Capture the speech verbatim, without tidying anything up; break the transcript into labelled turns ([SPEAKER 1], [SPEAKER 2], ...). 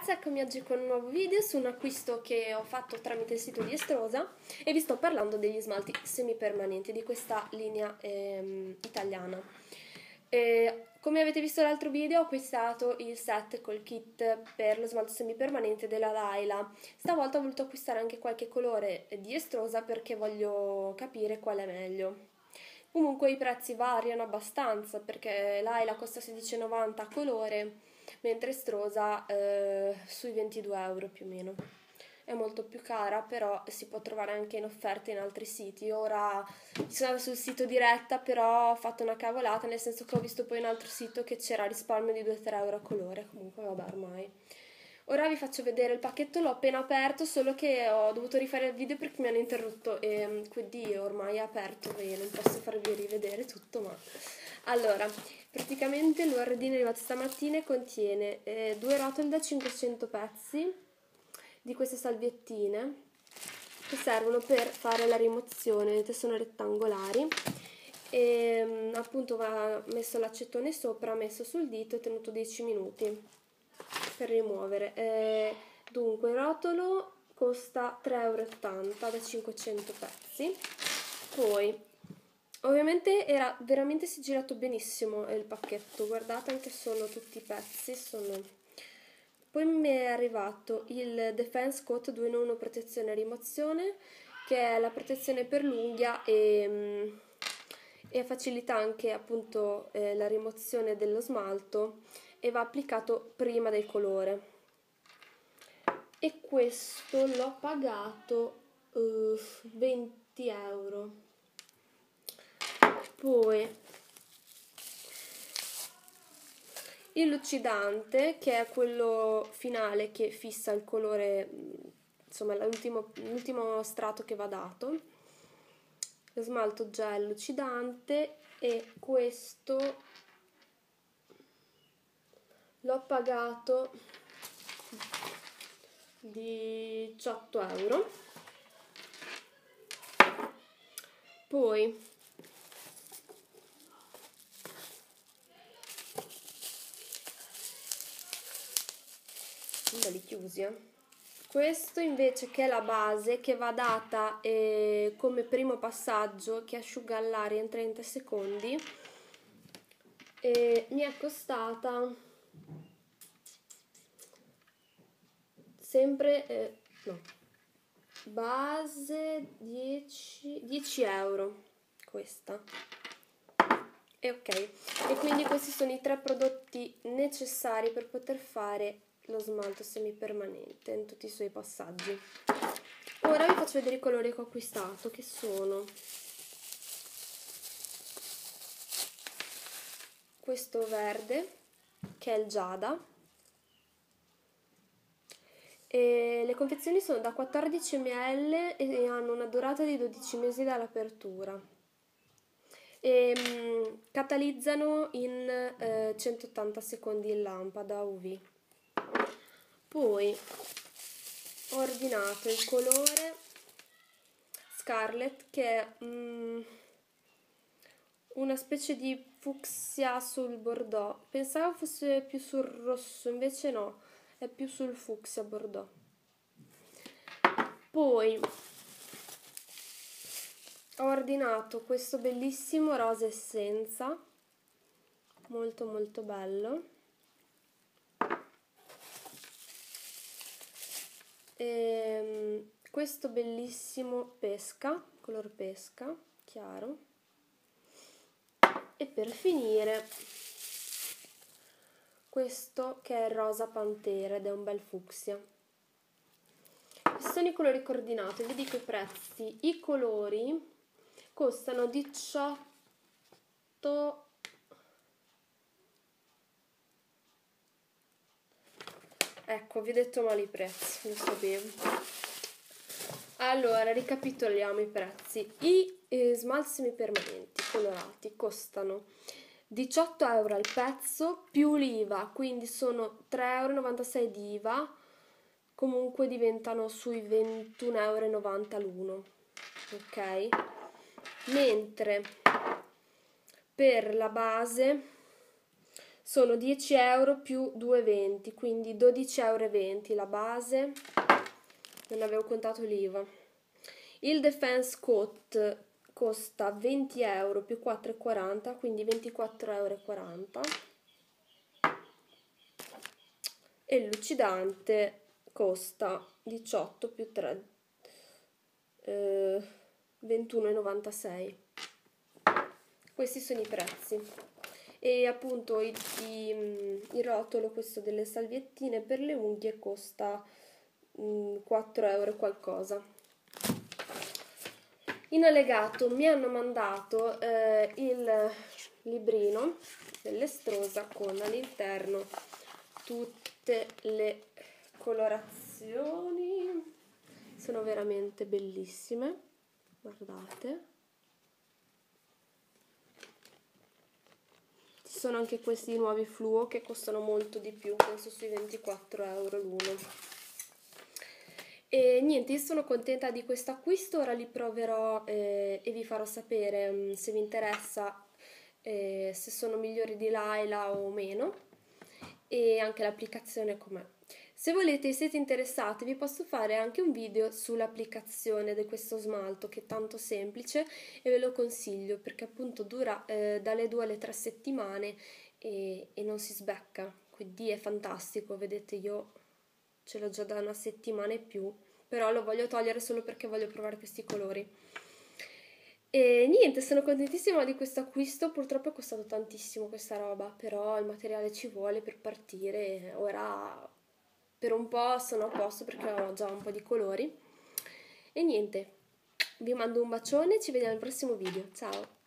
[SPEAKER 1] ragazze, eccomi oggi con un nuovo video su un acquisto che ho fatto tramite il sito di Estrosa e vi sto parlando degli smalti semipermanenti di questa linea ehm, italiana. E, come avete visto nell'altro video, ho acquistato il set col kit per lo smalto semipermanente della Laila. Stavolta ho voluto acquistare anche qualche colore di Estrosa perché voglio capire qual è meglio. Comunque i prezzi variano abbastanza perché Laila costa sedici e novanta a colore, mentre Estrosa eh, sui ventidue euro più o meno. È molto più cara, però si può trovare anche in offerta in altri siti. Ora sono andata sul sito diretta, però ho fatto una cavolata, nel senso che ho visto poi in un altro sito che c'era risparmio di due tre euro a colore. Comunque vabbè, ormai. Ora vi faccio vedere il pacchetto, l'ho appena aperto, solo che ho dovuto rifare il video perché mi hanno interrotto e quindi ormai è aperto e non posso farvi rivedere tutto, ma... Allora, praticamente l'ordine arrivato stamattina e contiene eh, due rotoli da cinquecento pezzi di queste salviettine che servono per fare la rimozione, vedete sono rettangolari e appunto va messo l'acetone sopra, messo sul dito e tenuto dieci minuti per rimuovere. Eh, dunque il rotolo costa tre euro e ottanta da cinquecento pezzi. Poi ovviamente era veramente sigillato benissimo il pacchetto, guardate anche solo tutti i pezzi sono... Poi mi è arrivato il Defense Coat due in uno protezione e rimozione, che è la protezione per l'unghia e, e facilita anche appunto eh, la rimozione dello smalto e va applicato prima del colore. E questo l'ho pagato uh, venti euro. Poi il lucidante, che è quello finale che fissa il colore, insomma l'ultimo, l'ultimo strato che va dato, lo smalto gel lucidante, e questo l'ho pagato diciotto euro. Poi belli chiusi, eh. Questo invece, che è la base, che va data eh, come primo passaggio, che asciuga all'aria in trenta secondi, e mi è costata sempre eh, no base dieci euro questa. E ok, e quindi questi sono i tre prodotti necessari per poter fare lo smalto semipermanente in tutti i suoi passaggi. Ora vi faccio vedere i colori che ho acquistato, che sono questo verde, che è il giada, e le confezioni sono da quattordici millilitri e hanno una durata di dodici mesi dall'apertura. E um, catalizzano in eh, centottanta secondi in lampada U V. Poi ho ordinato il colore Scarlet, che è um, una specie di fucsia sul bordeaux. Pensavo fosse più sul rosso, invece no, è più sul fucsia bordeaux. Poi ho ordinato questo bellissimo rosa essenza, molto molto bello, e questo bellissimo pesca, color pesca chiaro, e per finire questo che è il rosa pantera ed è un bel fucsia. Questi sono i colori coordinati, vi dico i prezzi. I colori costano diciotto, ecco, vi ho detto male i prezzi, lo sapevo. Allora, ricapitoliamo i prezzi. I eh, smalti semipermanenti colorati costano diciotto euro al pezzo più l'I V A, quindi sono tre euro e novantasei di I V A, comunque diventano sui ventuno euro e novanta l'uno, ok? Mentre per la base sono dieci euro più due e venti, quindi dodici e venti euro la base, non avevo contato l'I V A. Il Defense Coat costa venti euro più quattro e quaranta, quindi ventiquattro e quaranta euro. E il lucidante costa diciotto più tre, eh, ventuno e novantasei. Questi sono i prezzi. E appunto il, il, il rotolo, questo delle salviettine per le unghie, costa mh, quattro euro qualcosa. In allegato mi hanno mandato eh, il librino dell'Estrosa con all'interno tutte le colorazioni, sono veramente bellissime, guardate. Ci sono anche questi nuovi fluo che costano molto di più, penso sui ventiquattro euro l'uno. E niente, io sono contenta di questo acquisto, ora li proverò eh, e vi farò sapere mh, se vi interessa, eh, se sono migliori di Laila o meno, e anche l'applicazione com'è. Se volete e siete interessati, vi posso fare anche un video sull'applicazione di questo smalto, che è tanto semplice, e ve lo consiglio perché appunto dura eh, dalle due alle tre settimane e, e non si sbecca, quindi è fantastico. Vedete, io ce l'ho già da una settimana e più, però lo voglio togliere solo perché voglio provare questi colori. E niente, sono contentissima di questo acquisto. Purtroppo è costato tantissimo questa roba, però il materiale ci vuole per partire. Ora per un po' sono a posto perché ho già un po' di colori. E niente, vi mando un bacione, ci vediamo al prossimo video, ciao!